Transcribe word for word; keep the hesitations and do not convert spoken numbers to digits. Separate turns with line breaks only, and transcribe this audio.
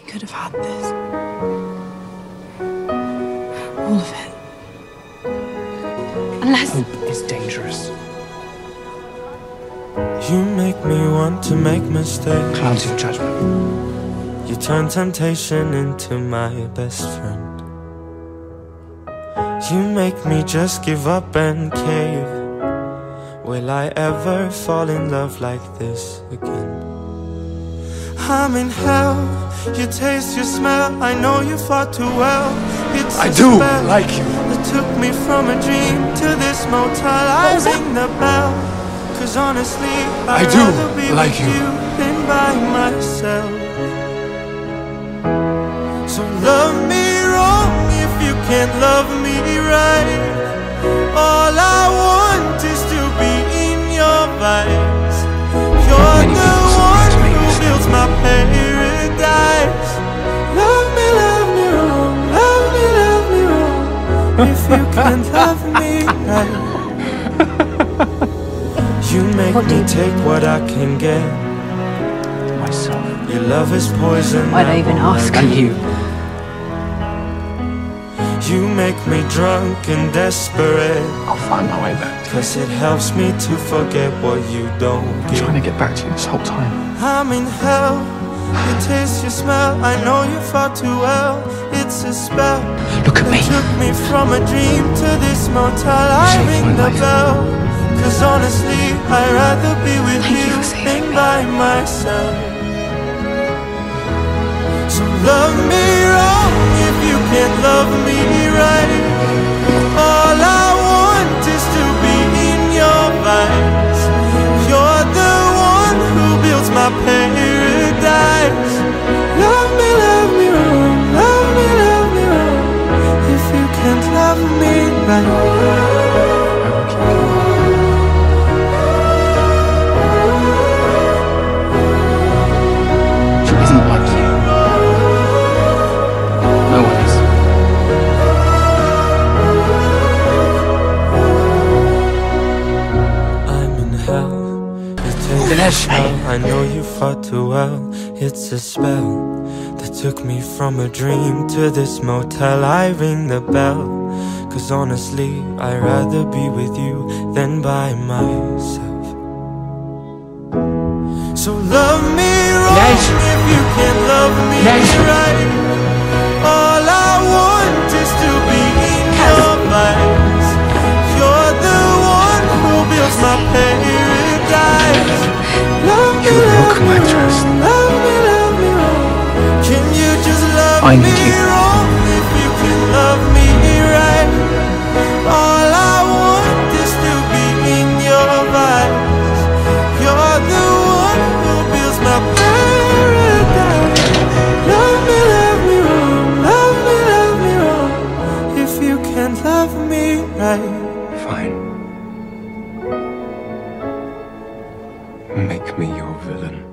could have had this. All of it. Unless...
Hope is dangerous.
You make me want to make mistakes.
Clouds your judgment.
You turn temptation into my best friend. You make me just give up and cave. Will I ever fall in love like this again? I'm in hell, you taste, you smell. I know you fought too well. It's
I do like you.
It took me from a dream to this motel. I ring the bell, cause honestly I'd
I do
rather be
like
with
you.
you than by myself. So love me wrong if you can't love me right. All I want is to be in your vibes. You're the one who builds my paradise. Love me, love me wrong, love me, love me wrong, if you can't love me right. You make
What do
me
you
take what I can get.
Myself.
Your love is poison.
Why'd I even ask?
And you.
You make me drunk and desperate,
I'll find my way back to you.
cause it helps me to forget what you don't
I'm
get.
trying to get back to you this whole time.
I'm in hell, you taste, you smell. I know you fought too well. It's a spell.
Look at
that
me.
took me from a dream to this motel. I
Saved
ring
my
the
life.
bell, cause honestly I'd rather be with
Thank you
you
for saving
than
me.
by myself. So love me wrong if you can't love me right. All I want is to be in your vibes. You're the one who builds my paradise. Love me, love me wrong, love me, love me wrong, if you can't love me right.
She isn't like you. No one is.
I'm in hell, you taste the smell. I know you fought too well. It's a spell that took me from a dream to this motel. I ring the bell, cause honestly I'd rather be with you than by myself. So love me wrong if you can't love me right. All I want is to be in your vibes. You're the one who builds my paradise. Love me,
You
love
broke
me
my
wrong,
trust.
love me, love me wrong. Can you just love
I
me
need you.
wrong if you can love me right? All I want is to be in your vibes. You're the one who builds my paradise. Love me, love me wrong, love me, love me wrong, if you can't love me right.
Fine. Make me your villain.